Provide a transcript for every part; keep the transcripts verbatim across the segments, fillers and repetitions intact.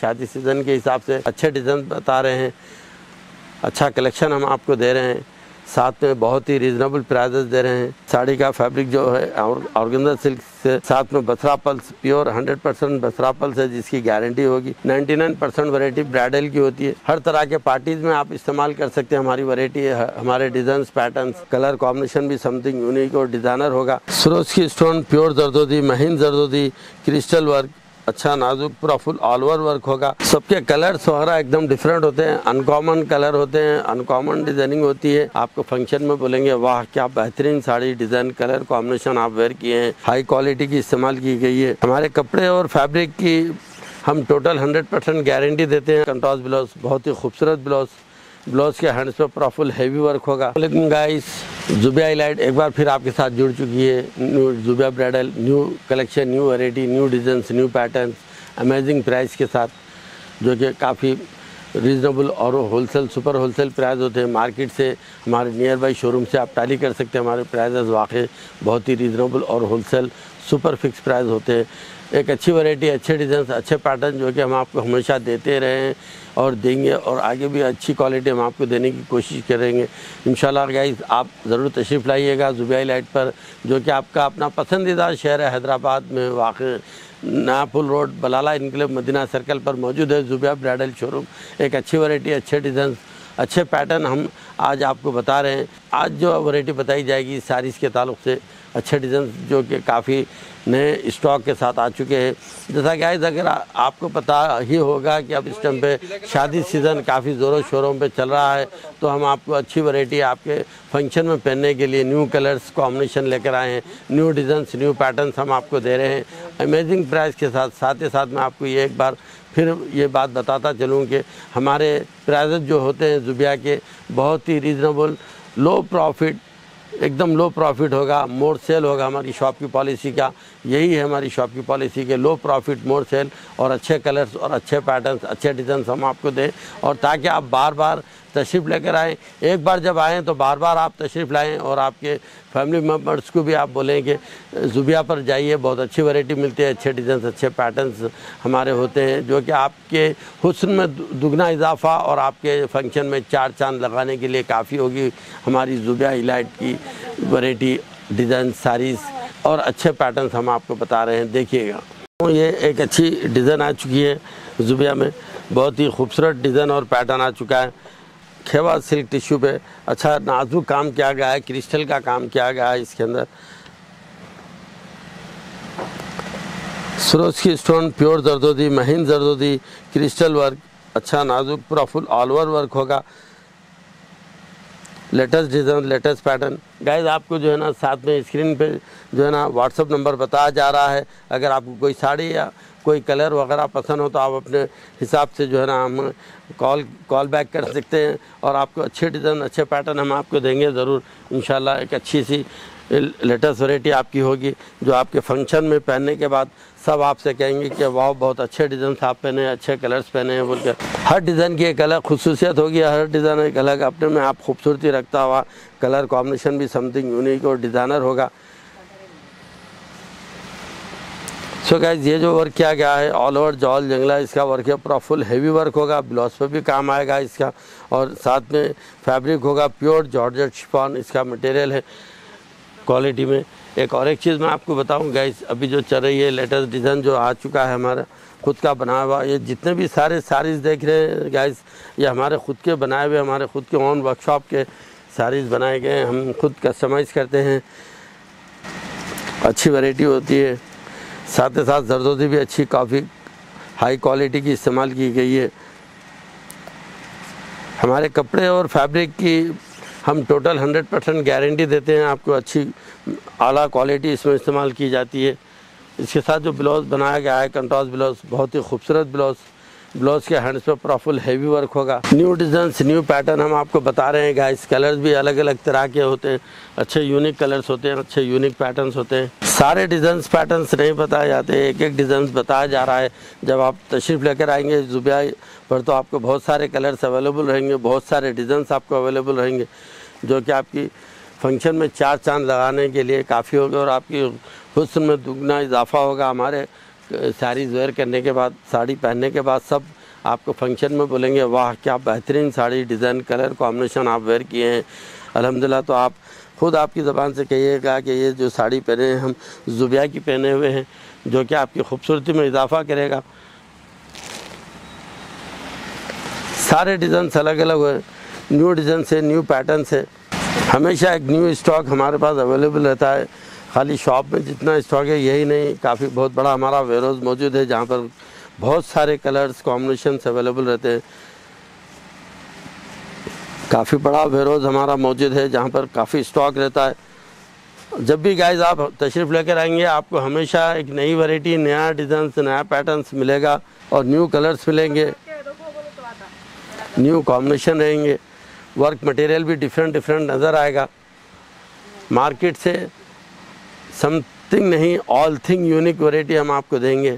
शादी सीज़न के हिसाब से अच्छे डिज़ाइन बता रहे हैं, अच्छा कलेक्शन हम आपको दे रहे हैं, साथ में बहुत ही रीज़नेबल प्राइजेस दे रहे हैं। साड़ी का फैब्रिक जो है ऑर्गेन्जा सिल्क से, साथ में Basra pearls pure hundred percent Basra pearls है जिसकी गारंटी होगी। निन्यानवे परसेंट वैरायटी ब्राइडल की होती है। हर तरह के पार्टीज में आप इस्तेमाल कर सकते हैं। हमारी वैरायटी है, हमारे डिजाइन पैटर्न्स कलर कॉम्बिनेशन भी समथिंग यूनिक और डिजाइनर होगा। सरोस्की स्टोन प्योर जरदोजी, महीन जरदोजी, क्रिस्टल वर्क, अच्छा नाजुक पूरा फुल ऑल ओवर वर्क होगा। सबके कलर्स वगैरह एकदम डिफरेंट होते हैं, अनकॉमन कलर होते हैं, अनकॉमन डिजाइनिंग होती है। आपको फंक्शन में बोलेंगे वाह क्या बेहतरीन साड़ी, डिजाइन कलर कॉम्बिनेशन आप वेयर किए हैं, हाई क्वालिटी की इस्तेमाल की गई है। हमारे कपड़े और फैब्रिक की हम टोटल हंड्रेड परसेंट गारंटी देते हैं। कंट्रास्ट ब्लाउज, बहुत ही खूबसूरत ब्लाउज, ब्लाउज के हैंड्स पे पूरा फुल हैवी वर्क होगा। लेकिन गाइस, जुबिया इलाइट एक बार फिर आपके साथ जुड़ चुकी है। New Zubia bridal, new collection, new variety, new designs, new patterns, amazing price के साथ, जो कि काफ़ी रीज़नेबल और होलसेल सुपर होलसेल प्राइस होते हैं। मार्केट से हमारे नियर बाई शोरूम से आप टैली कर सकते हैं। हमारे प्राइजेस वाकई बहुत ही रीज़नेबल और होलसेल सुपर फिक्स प्राइस होते हैं। एक अच्छी वैरायटी, अच्छे डिज़ाइन, अच्छे पैटर्न जो कि हम आपको हमेशा देते रहे हैं और देंगे, और आगे भी अच्छी क्वालिटी हम आपको देने की कोशिश करेंगे इंशाल्लाह। गाइस, आप ज़रूर तशरीफ़ लाइएगा जुबिया इलाइट पर, जो कि आपका अपना पसंदीदा शहर है। हैदराबाद में वाक़ नापुल रोड, बलाला इनकलेव, मदीना सर्कल पर मौजूद है जुबिया ब्राइडल शोरूम। एक अच्छी वैरायटी, अच्छे डिज़ाइन, अच्छे पैटर्न हम आज आपको बता रहे हैं। आज जो वैरायटी बताई जाएगी साड़ीज़ के ताल्लुक़ से, अच्छे डिज़ाइन जो कि काफ़ी नए स्टॉक के साथ आ चुके हैं। जैसा कि आज अगर आ, आपको पता ही होगा कि अब इस टाइम पे शादी सीज़न काफ़ी ज़ोरों शोरों पे चल रहा है, तो हम आपको अच्छी वैरायटी आपके फंक्शन में पहनने के लिए न्यू कलर्स कॉम्बिनेशन लेकर आए हैं, न्यू डिज़ाइंस, न्यू पैटर्न्स हम आपको दे रहे हैं अमेजिंग प्राइस के साथ। साथ ही साथ मैं आपको ये एक बार फिर ये बात बताता चलूँ कि हमारे प्राइजेस जो होते हैं जुबिया के बहुत ही रीज़नेबल, लो प्रॉफिट, एकदम लो प्रॉफिट होगा, मोर सेल होगा। हमारी शॉप की पॉलिसी का यही है, हमारी शॉप की पॉलिसी के लो प्रॉफिट मोर सेल, और अच्छे कलर्स और अच्छे पैटर्न्स, अच्छे डिज़ाइंस हम आपको दें, और ताकि आप बार बार तशरीफ़ लेकर आएँ। एक बार जब आएँ तो बार बार आप तशरीफ़ लाएँ, और आपके फैमिली मेम्बर्स को भी आप बोलें कि जुबिया पर जाइए, बहुत अच्छी वैरायटी मिलती है, अच्छे डिज़ाइंस, अच्छे पैटर्न्स हमारे होते हैं, जो कि आपके हुस्न में दुगना इजाफा और आपके फंक्शन में चार चांद लगाने के लिए काफ़ी होगी। हमारी जुबिया इलाइट की वैरायटी, डिज़ाइन, साड़ीज़ और अच्छे पैटर्न्स हम आपको बता रहे हैं, देखिएगा। तो ये एक अच्छी डिज़ाइन आ चुकी है जुबिया में, बहुत ही खूबसूरत डिज़ाइन और पैटर्न आ चुका है। खेवा सिल्क टिश्यू पे अच्छा नाजुक काम किया गया है, क्रिस्टल का काम किया गया है इसके अंदर। सरोस्की स्टोन प्योर जरदोजी, महीन जरदोजी, क्रिस्टल वर्क, अच्छा नाजुक पूरा फुल ऑल ओवर वर्क होगा। Latest design, latest pattern. Guys, आपको जो है ना साथ में स्क्रीन पे जो है ना व्हाट्सअप नंबर बताया जा रहा है। अगर आपको कोई साड़ी या कोई कलर वगैरह पसंद हो तो आप अपने हिसाब से जो है ना हम कॉल कॉल बैक कर सकते हैं, और आपको अच्छे डिज़ाइन, अच्छे पैटर्न हम आपको देंगे ज़रूर इंशाल्लाह। एक अच्छी सी लेटेस्ट वैरायटी आपकी होगी, जो आपके फंक्शन में पहनने के बाद सब आपसे कहेंगे कि वाह बहुत अच्छे डिज़ाइन आप पहने, अच्छे कलर्स पहने हैं बोल के। हर डिज़ाइन की एक अलग खुसूसियत होगी, हर डिज़ाइन एक अलग अपने में आप खूबसूरती रखता हुआ, कलर कॉम्बिनेशन भी समथिंग यूनिक और डिज़ाइनर होगा। सो गाइस, ये जो वर्क किया गया है ऑल ओवर जॉल जंगला, इसका वर्क है, पूरा फुल हैवी वर्क होगा, ब्लाउज पर भी काम आएगा इसका, और साथ में फैब्रिक होगा प्योर जॉर्जेट शिफॉन, इसका मटेरियल है क्वालिटी में। एक और एक चीज़ मैं आपको बताऊं गाइस, अभी जो चल रही है लेटेस्ट डिज़ाइन जो आ चुका है हमारा खुद का बनाया हुआ, ये जितने भी सारे साड़ीज़ देख रहे हैं गाइस, ये हमारे खुद के बनाए हुए, हमारे खुद के ओन वर्कशॉप के साड़ीज़ बनाए गए हैं, हम खुद कस्टमाइज़ करते हैं। अच्छी वैरायटी होती है, साथ ही साथ जरदोजी भी अच्छी, काफ़ी हाई क्वालिटी की इस्तेमाल की गई है। हमारे कपड़े और फैब्रिक की हम टोटल हंड्रेड परसेंट गारंटी देते हैं आपको, अच्छी आला क्वालिटी इसमें इस्तेमाल की जाती है। इसके साथ जो ब्लाउज़ बनाया गया है कंट्रास्ट ब्लाउज़, बहुत ही खूबसूरत ब्लाउज़, ब्लाउज़ के हैंड्स पे पूरा फुल हैवी वर्क होगा। न्यू डिज़ाइंस, न्यू पैटर्न हम आपको बता रहे हैं गाइस। कलर्स भी अलग अलग तरह के होते हैं, अच्छे यूनिक कलर्स होते हैं, अच्छे यूनिक पैटर्न्स होते हैं। सारे डिज़ाइंस पैटर्न्स नहीं बताए जाते, एक एक डिज़ाइन बताया जा रहा है। जब आप तशरीफ़ लेकर आएंगे जुबिया पर तो आपको बहुत सारे कलर्स अवेलेबल रहेंगे, बहुत सारे डिज़ाइंस आपको अवेलेबल रहेंगे, जो कि आपकी फंक्शन में चार चांद लगाने के लिए काफ़ी होगा, और आपकी हुस्न में दुगना इजाफा होगा। हमारे साड़ीज़ वेयर करने के बाद, साड़ी पहनने के बाद सब आपको फंक्शन में बोलेंगे वाह क्या बेहतरीन साड़ी, डिज़ाइन, कलर कॉम्बिनेशन आप वेयर किए हैं अल्हम्दुलिल्लाह। तो आप खुद आपकी ज़बान से कहिएगा कि ये जो साड़ी पहने हैं हम ज़ुबिया की पहने हुए हैं, जो कि आपकी खूबसूरती में इजाफ़ा करेगा। सारे डिज़ाइन अलग अलग हुए, न्यू डिज़ाइन से, न्यू पैटर्न से, हमेशा एक न्यू स्टॉक हमारे पास अवेलेबल रहता है। खाली शॉप में जितना स्टॉक है यही नहीं, काफ़ी बहुत बड़ा हमारा वेयरहाउस मौजूद है जहाँ पर बहुत सारे कलर्स कॉम्बिनेशंस अवेलेबल रहते हैं। काफ़ी बड़ा वेयरहाउस हमारा मौजूद है जहाँ पर काफ़ी स्टॉक रहता है। जब भी गाइस आप तशरीफ़ लेकर आएंगे आपको हमेशा एक नई वैरायटी, नया डिज़ाइन, नया पैटर्न्स मिलेगा और न्यू कलर्स मिलेंगे, न्यू कॉम्बिनेशन रहेंगे, वर्क मटेरियल भी डिफरेंट डिफरेंट नज़र आएगा। मार्केट से समथिंग नहीं, ऑल थिंग यूनिक वैरायटी हम आपको देंगे।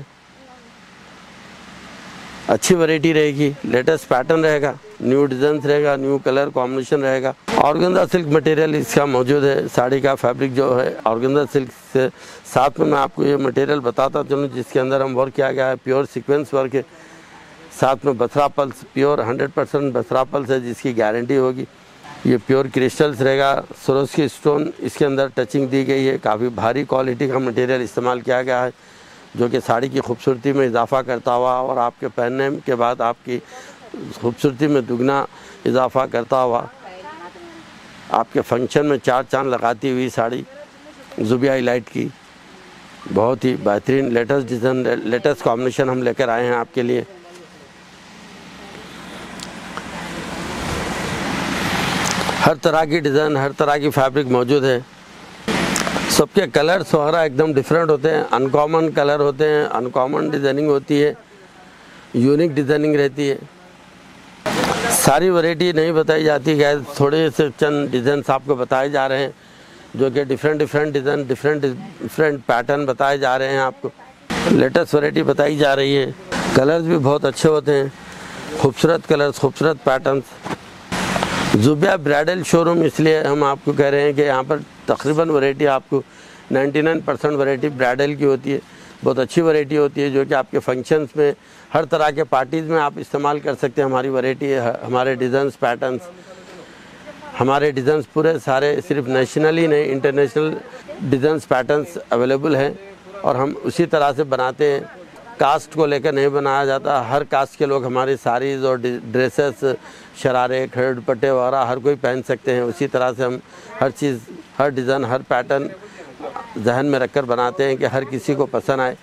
अच्छी वैरायटी रहेगी, लेटेस्ट पैटर्न रहेगा, न्यू डिज़ाइन रहेगा, न्यू कलर कॉम्बिनेशन रहेगा। ऑर्गेन्जा सिल्क मटेरियल इसका मौजूद है। साड़ी का फैब्रिक जो है ऑर्गेन्जा सिल्क से, साथ में मैं आपको ये मटेरियल बताता चलूँ जिसके अंदर हम वर्क किया गया है, प्योर सीक्वेंस वर्क है। साथ में Basra pearls, pure hundred percent Basra pearls है जिसकी गारंटी होगी। ये प्योर क्रिस्टल्स रहेगा, सरोस्की स्टोन इसके अंदर टचिंग दी गई है। काफ़ी भारी क्वालिटी का मटेरियल इस्तेमाल किया गया है जो कि साड़ी की खूबसूरती में इजाफ़ा करता हुआ और आपके पहनने के बाद आपकी खूबसूरती में दुगना इजाफ़ा करता हुआ आपके फंक्शन में चार चांद लगाती हुई साड़ी ज़ुबिया इलाइट की बहुत ही बेहतरीन लेटेस्ट डिज़ाइन, लेटेस्ट कॉम्बिनेशन हम लेकर आए हैं आपके लिए। हर तरह की डिज़ाइन, हर तरह की फैब्रिक मौजूद है। सबके कलर्स वगैरह एकदम डिफरेंट होते हैं, अनकॉमन कलर होते हैं, अनकॉमन डिज़ाइनिंग होती है, यूनिक डिज़ाइनिंग रहती है। सारी वैरायटी नहीं बताई जाती है, थोड़े से चंद डिज़ाइंस आपको बताए जा रहे हैं जो कि different different design, different different pattern बताए जा रहे हैं आपको। लेटेस्ट वैरायटी बताई जा रही है। कलर्स भी बहुत अच्छे होते हैं, खूबसूरत कलर्स, खूबसूरत पैटर्न्स। ज़ुबिया ब्राइडल शोरूम इसलिए हम आपको कह रहे हैं कि यहाँ पर तकरीबन वैरायटी आपको निन्यानवे परसेंट वैरायटी ब्राइडल की होती है। बहुत अच्छी वैरायटी होती है जो कि आपके फंक्शंस में, हर तरह के पार्टीज़ में आप इस्तेमाल कर सकते हैं। हमारी वैरायटी है, हमारे डिज़ाइंस, पैटर्न्स, हमारे डिज़ाइंस पूरे सारे सिर्फ नेशनली नहीं इंटरनेशनल डिज़ाइंस, पैटर्न्स अवेलेबल हैं और हम उसी तरह से बनाते हैं। कास्ट को लेकर नहीं बनाया जाता, हर कास्ट के लोग हमारी साड़ीज़ और ड्रेसेस, शरारे, खड़े दुपट्टे वगैरह हर कोई पहन सकते हैं। उसी तरह से हम हर चीज़, हर डिज़ाइन, हर पैटर्न जहन में रखकर बनाते हैं कि हर किसी को पसंद आए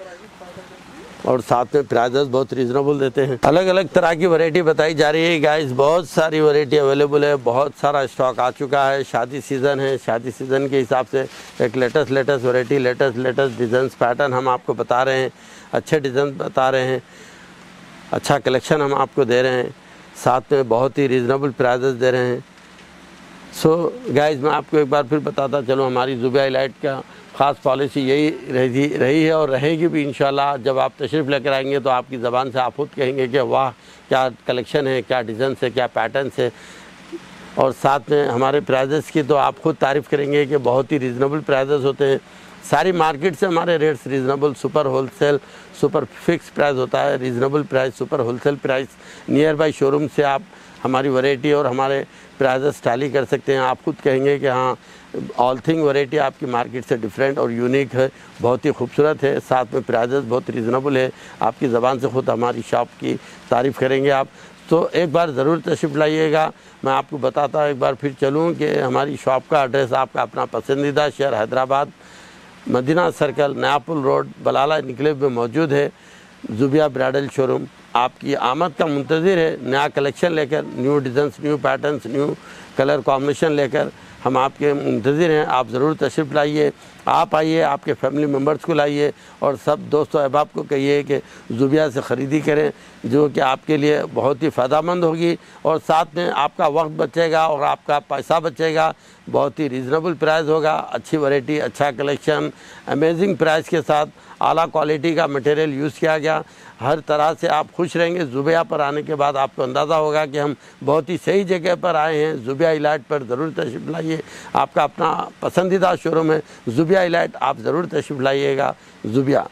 और साथ में प्राइजेस बहुत रीज़नेबल देते हैं। अलग अलग तरह की वैरायटी बताई जा रही है गाइस, बहुत सारी वैरायटी अवेलेबल है, बहुत सारा स्टॉक आ चुका है। शादी सीज़न है, शादी सीज़न के हिसाब से एक latest latest variety, latest latest design, pattern हम आपको बता रहे हैं, अच्छे डिज़ाइन बता रहे हैं, अच्छा कलेक्शन हम आपको दे रहे हैं, साथ में बहुत ही रीज़नेबल प्राइजेस दे रहे हैं। सो so, गाइस मैं आपको एक बार फिर बताता चलूँ, हमारी ज़ुबिया इलाइट का ख़ास पॉलिसी यही रही रही है और रहेगी भी इंशाल्लाह। जब आप तशरीफ़ लेकर आएंगे तो आपकी ज़बान से आप खुद कहेंगे कि वाह क्या कलेक्शन है, क्या डिज़ाइन है, क्या पैटर्न है। और साथ में हमारे प्राइजेस की तो आप खुद तारीफ़ करेंगे कि बहुत ही रीज़नेबल प्राइजेस होते हैं। सारी मार्केट से हमारे rates reasonable, super wholesale, super fix price होता है, reasonable price, super wholesale price. Near by showroom से आप हमारी वैरायटी और हमारे प्राइजेस टैली कर सकते हैं। आप खुद कहेंगे कि हाँ ऑल थिंग वैरायटी आपकी मार्केट से डिफरेंट और यूनिक है, बहुत ही खूबसूरत है, साथ में प्राइजेस बहुत रीज़नेबल है। आपकी ज़बान से खुद हमारी शॉप की तारीफ़ करेंगे आप। तो एक बार ज़रूर तशरीफ़ लाइएगा। मैं आपको बताता एक बार फिर चलूँ कि हमारी शॉप का एड्रेस आपका अपना पसंदीदा शहर हैदराबाद, मदीना सर्कल, नया पुल रोड, बलाला निकले में मौजूद है ज़ुबिया ब्राइडल शोरूम। आपकी आमद का मुंतज़िर है। नया कलेक्शन लेकर, new designs, new patterns, new colour combination लेकर हम आपके मुंतज़िर हैं। आप ज़रूर तशरीफ़ लाइए, आप आइए, आपके फैमिली मेम्बर्स को लाइए और सब दोस्तों अहबाब को कहिए कि ज़ुबिया से ख़रीदी करें, जो कि आपके लिए बहुत ही फ़ायदेमंद होगी और साथ में आपका वक्त बचेगा और आपका पैसा बचेगा। बहुत ही रीज़नेबल प्राइस होगा, अच्छी वैरायटी, अच्छा कलेक्शन, अमेजिंग प्राइस के साथ आला क्वालिटी का मटेरियल यूज़ किया गया। हर तरह से आप खुश रहेंगे। ज़ुबिया पर आने के बाद आपको अंदाज़ा होगा कि हम बहुत ही सही जगह पर आए हैं। ज़ुबिया इलाइट पर ज़रूर तशरीफ़ लाइए, आपका अपना पसंदीदा शोरूम है ज़ुबिया इलाइट, आप ज़रूर तशरीफ़ लाइएगा। ज़ुबिया।